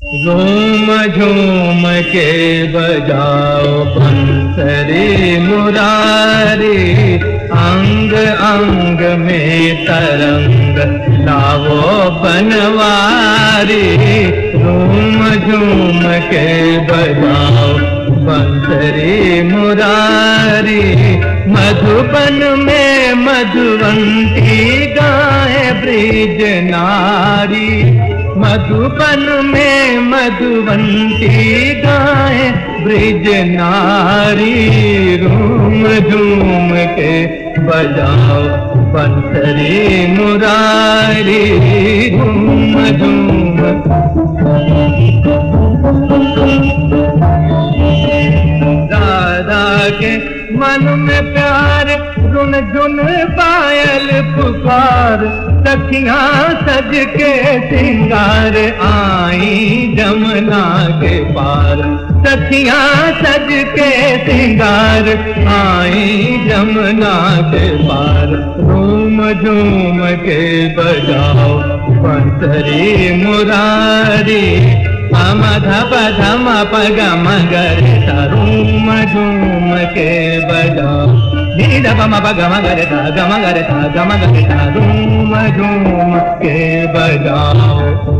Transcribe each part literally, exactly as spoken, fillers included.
झूम झूम के बजाओ बंसरी मुरारी, अंग अंग में तरंग लावो बनवारी। झूम झूम के बजाओ बंसरी मुरारी, मधुबन में मधुवंती गाए ब्रिज नारी। मधुबन में मधुवंती गाए ब्रिज नारी। झूम झूम के बजाओ बंसरी मुरारी, झूम झूम। राधा के मन में प्यार रुन झुन पायल पुकार, सखियां सज के सिंगार आई जमुना के पार। सखियां सज के सिंगार आई जमुना के पार। झूम झूम के बजाओ बंसरी मुरारी, पम धप धम पग मगर झूम झूम के बजाओ। नीद पम पग मगर गम गर गम गर झूम झूम के बजाओ।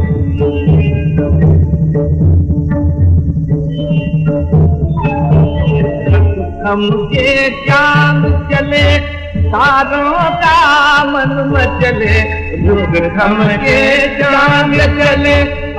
हम के चांद चले तारों का मन मचले, युग हम के चांद चले।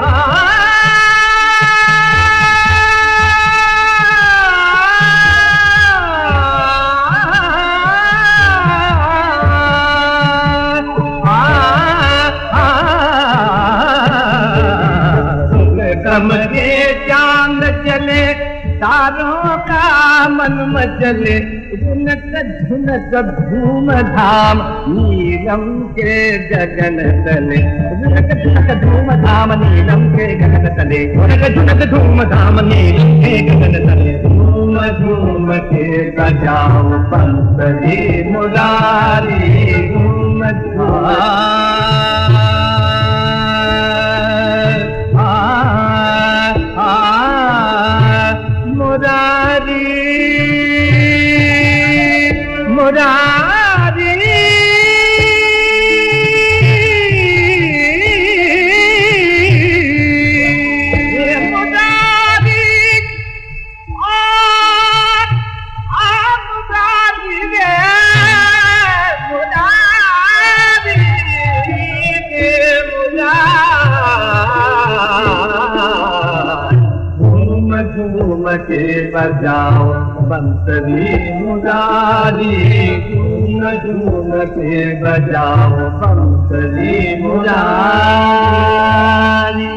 हम के चांद चले तारों का मन मचले, झुनक झुनक धूम धाम नीलम के गगन तले। झुनक झुनक धूम धाम नीलम के गगन तले, झुनक झुनक धूम धाम नीलम के गगन तले। झूम झूम के बजाओ बंसरी मुरारी, झूम झूम। मुरारी मुरारी मुरारी आ आ मुरारी रे मुरारी रे मुरारी। झूम के बजाओ बंसरी मुरारी, झूम झूम के बजाओ बंसरी मुरारी।